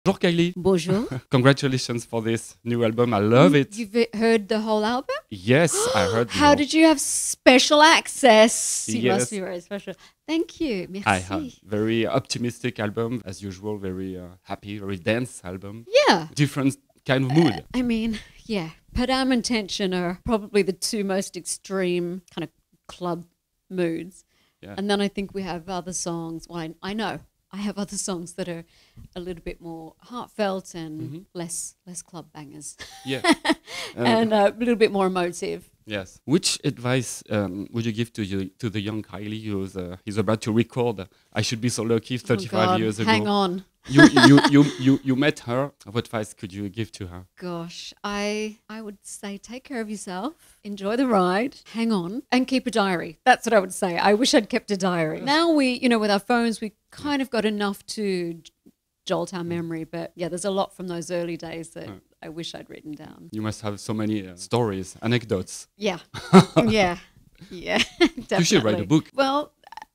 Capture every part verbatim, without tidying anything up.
Bonjour Kylie. Bonjour. Congratulations for this new album. I love it. You've heard the whole album? Yes, I heard. the How whole- did you have special access? You Yes. must be very special. Thank you. Merci. I have very optimistic album as usual. Very uh, happy, very dance album. Yeah. Different kind of mood. I mean, yeah. Padam and Tension are probably the two most extreme kind of club moods. Yeah. And then I think we have other songs. Well, I, I know I have other songs that are a little bit more heartfelt and Mhm. less less club bangers. Yeah. Uh, and uh, a little bit more emotive. Yes. Which advice um, would you give to you to the young Kylie who's uh, he's about to record? I should be so lucky. thirty-five oh God, years ago. hang on. you, you you you you met her. What advice could you give to her? Gosh, I I would say take care of yourself, enjoy the ride, hang on, and keep a diary. That's what I would say. I wish I'd kept a diary. Now we, you know, with our phones, we kind of got enough to j- jolt our memory. But yeah, there's a lot from those early days that Mm. I wish I'd written down. You must have so many uh, stories, anecdotes. Yeah, yeah, yeah. Definitely. You should write a book. Well,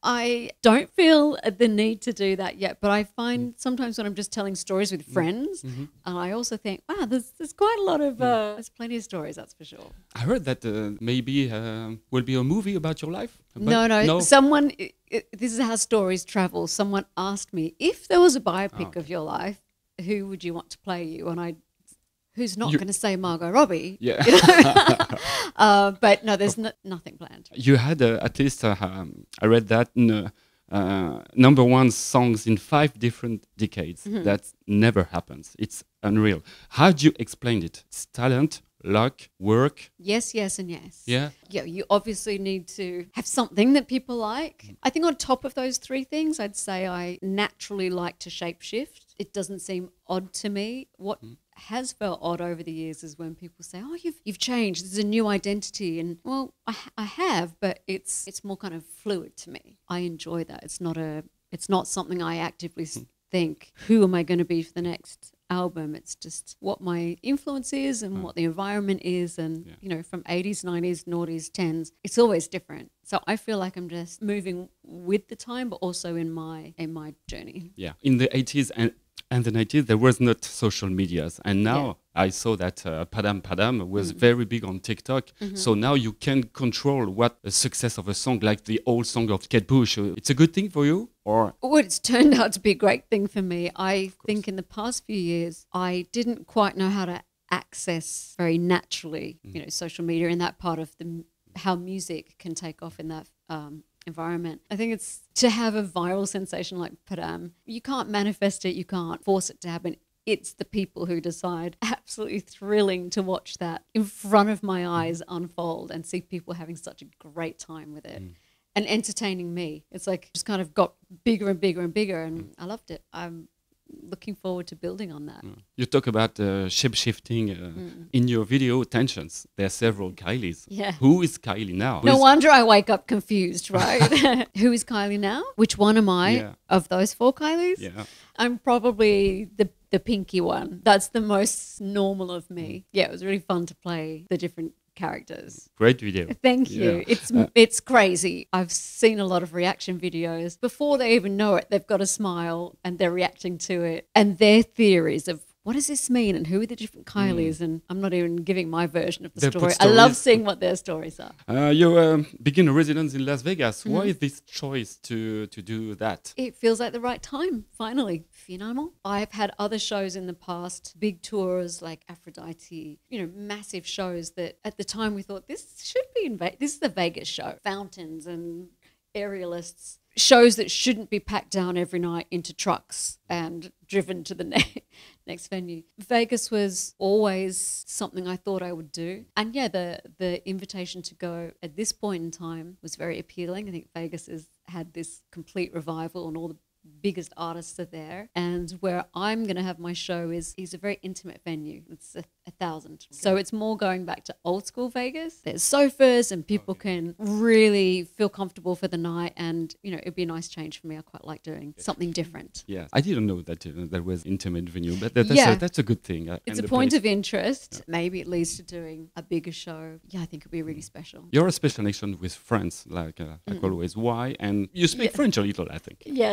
I don't feel the need to do that yet, but I find sometimes when I'm just telling stories with friends, Mhm. and I also think, wow, there's there's quite a lot of uh, there's plenty of stories, that's for sure. I heard that uh, maybe uh, will be a movie about your life. But No, no, Someone, i i this is how stories travel. Someone asked me if there was a biopic okay. of your life, who would you want to play you? And I, who's not You- going to say Margot Robbie? Yeah. You know? uh, but no, there's no, nothing planned. You had uh, at least uh, um, I read that n- uh, uh, number one songs in five different decades. Mhm. That never happens. It's unreal. How do you explain it? It's talent, luck, work. Yes, yes, and yes. Yeah. Yeah, you obviously need to have something that people like. I think on top of those three things, I'd say I naturally like to shapeshift. It doesn't seem odd to me. What has felt odd over the years is when people say, "Oh, you've you've changed. There's a new identity." And well, I, I have, but it's it's more kind of fluid to me. I enjoy that. It's not a it's not something I actively s- think, who am I going to be for the next album? It's just what my influence is and what the environment is, and Yeah. you know, from eighties, nineties, noughties, tens, it's always different. So I feel like I'm just moving with the time, but also in my in my journey. Yeah. In the eighties and and the nineties, there was not social medias, and now I saw that uh, Padam Padam was very big on TikTok. So now you can control what the success of a song, like the old song of Kate Bush. uh, It's a good thing for you, or Well, it's turned out to be a great thing for me. I think in the past few years, I didn't quite know how to access very naturally, you know, social media and that part of the m- how music can take off in that um, environment. I think it's to have a viral sensation like Padam. You can't manifest it. You can't force it to happen. It's the people who decide. Absolutely thrilling to watch that in front of my eyes unfold and see people having such a great time with it. And entertaining me. It's like just kind of got bigger and bigger and bigger, and I loved it. I'm looking forward to building on that. you talk about uh, shape shifting uh, in your video Tensions. There are several Kylies. Yeah. Who is Kylie now? Who No is- wonder I wake up confused, right? Who is Kylie now? Which one am I Yeah. of those four Kylies? Yeah. I'm probably the the pinky one. That's the most normal of me. Yeah, it was really fun to play the different characters. Great video. Thank you. Yeah. It's Uh, it's crazy. I've seen a lot of reaction videos. Before they even know it, they've got a smile and they're reacting to it. And their theories of what does this mean and who are the different Kylies? And I'm not even giving my version of the They put story. I love stories. seeing what their stories are. Uh, you um, begin a residence in Las Vegas. Mm-hmm. Why this choice to to do that? It feels like the right time, finally. Finalement. I've had other shows in the past, big tours like Aphrodite, you know, massive shows that at the time we thought this should be in Vegas. This is the Vegas show. Fountains and aerialists. Shows that shouldn't be packed down every night into trucks and driven to the ne- next venue. Vegas was always something I thought I would do. And yeah, the, the invitation to go at this point in time was very appealing. I think Vegas has had this complete revival and all the biggest artists are there. And where I'm going to have my show is is a very intimate venue. It's a, a thousand. So it's more going back to old school Vegas. There's sofas and people can really feel comfortable for the night. And, you know, it'd be a nice change for me. I quite like doing something different. Yeah, I didn't know that uh, that was intimate venue, but that, that's, Yeah. a, that's a good thing. uh, It's and a the point place- of interest. Maybe it leads to doing a bigger show. Yeah, I think it'd be really special. You're a special connection with France, like uh, like always. Why? And you speak Yeah. French a little, I think. Yeah, a little.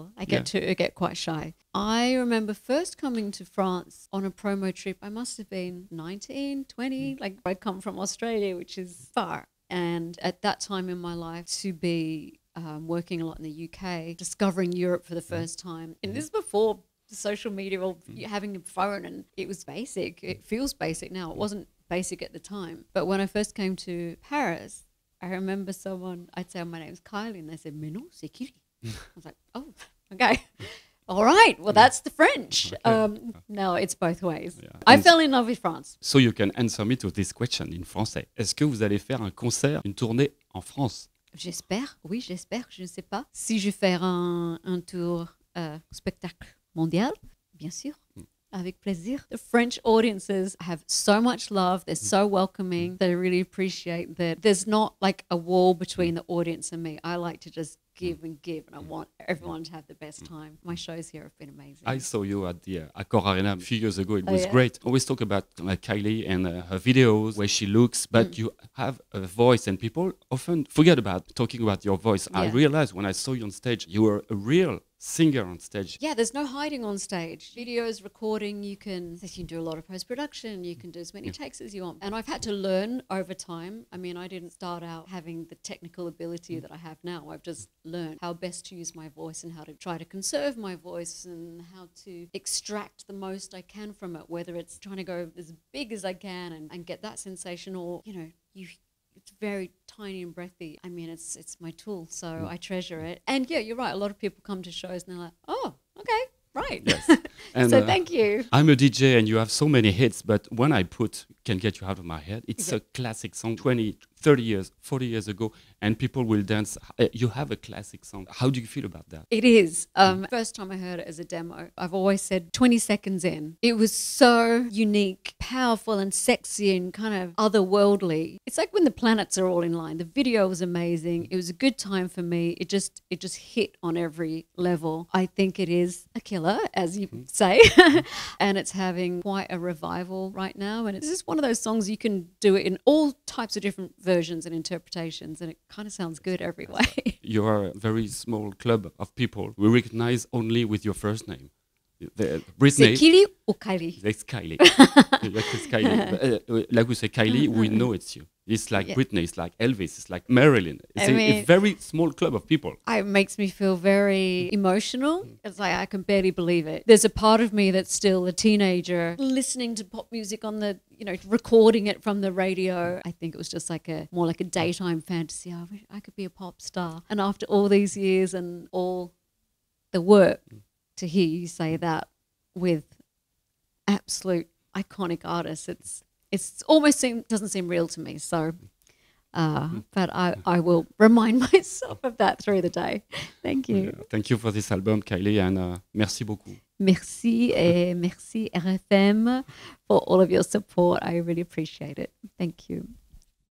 well. I get to I get quite shy. I remember first coming to France on a promo trip. I must have been nineteen, twenty. Like I come from Australia, which is far. And at that time in my life, to be um, working a lot in the U K, discovering Europe for the first time. And this is before social media or having a phone, and it was basic. It feels basic now. It wasn't basic at the time. But when I first came to Paris, I remember someone, I'd say, my name's Kylie, and they said, mais non, c'est Kylie. I was like, oh, okay. All right, well, that's the French. Okay. Um, no, it's both ways. Yeah. I And fell in love with France. So you can answer me to this question in français. Est-ce que vous allez faire un concert, une tournée en France? J'espère, oui, j'espère, je ne sais pas. Si je fais un, un tour euh, spectacle mondial, bien sûr, avec plaisir. The French audiences have so much love. They're so welcoming. They really appreciate that there's not like a wall between the audience and me. I like to just give and give, and I want everyone to have the best time. My shows here have been amazing. I saw you at the uh, Accor Arena a few years ago. It Oh, was yeah? great. Always talk about uh, Kylie and uh, her videos, where she looks, but Mm. you have a voice, and people often forget about talking about your voice. I Yeah. realized when I saw you on stage, you were a real singer on stage. Yeah, there's no hiding on stage. Videos, recording, you can you can do a lot of post-production, you can do as many takes as you want. And I've had to learn over time. I mean, I didn't start out having the technical ability that I have now. I've just learned how best to use my voice and how to try to conserve my voice and how to extract the most I can from it, whether it's trying to go as big as I can and, and get that sensation, or, you know, you it's very tiny and breathy. I mean, it's it's my tool, so I treasure it. And yeah, you're right. A lot of people come to shows and they're like, oh, okay, right. Yes. And, so uh, thank you. I'm a D J and you have so many hits, but when I put Can't Get You Out of My Head, it's Yeah. a classic song twenty, thirty years, forty years ago, and people will dance. Uh, You have a classic song. How do you feel about that? It is. Um, first time I heard it as a demo, I've always said twenty seconds in. It was so unique, powerful and sexy and kind of otherworldly. It's like when the planets are all in line. The video was amazing. It was a good time for me. It just it just hit on every level. I think it is a killer, as you say, and it's having quite a revival right now. And it's just one of those songs you can do it in all types of different versions and interpretations, and it kind of sounds good every way. You are a very small club of people we recognize only with your first name. The, C'est Britney. Kylie ou Kylie? It's Kylie. It's Kylie. Uh, uh, like we say Kylie, we know it's you. It's like Yeah. Britney, it's like Elvis, it's like Marilyn. It's I a, a mean- very small club of people. It makes me feel very emotional. It's like I can barely believe it. There's a part of me that's still a teenager listening to pop music on the, you know, recording it from the radio. I think it was just like a more like a daytime fantasy. I wish I could be a pop star. And after all these years and all the work, to hear you say that with absolute iconic artists, it's it's almost seem doesn't seem real to me. So. Uh, but I, I will remind myself of that through the day. Thank you. Yeah. Thank you for this album, Kylie, and uh, merci beaucoup. Merci et merci R F M for all of your support. I really appreciate it. Thank you.